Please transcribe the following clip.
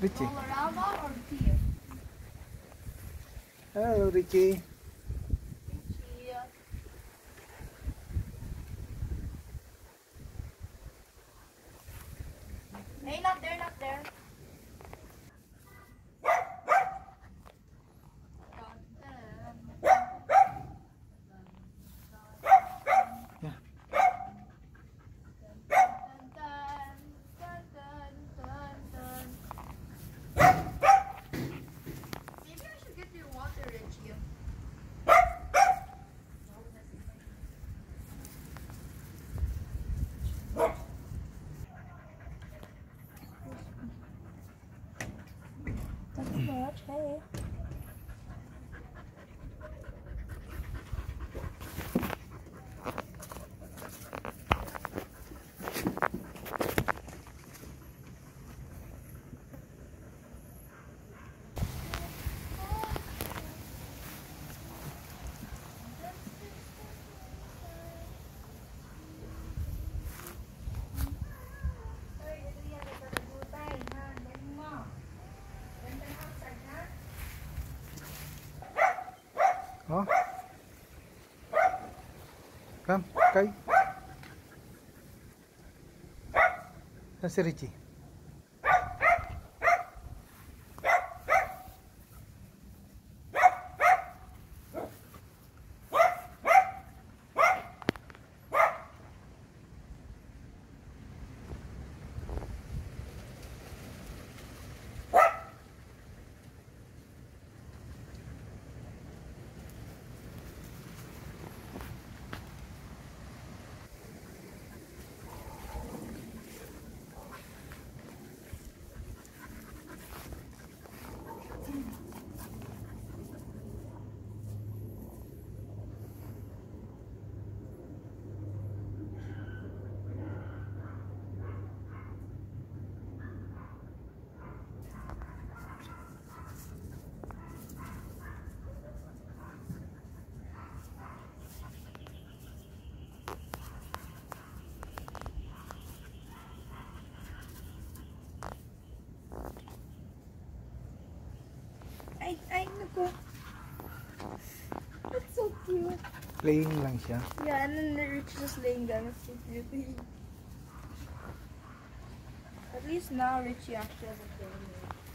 Richie. Roll around on or here? Hello, Richie. Richie. Hey, not there, not there. Yeah. Maybe I should get your water, Richie. Thank you much. Hey. Oh. Come, Kai. That's Richie. Ay, naku. That's so cute. Playing lang siya. Yeah, and then the Richie just laying down. It's so cute. At least now Richie actually has a family.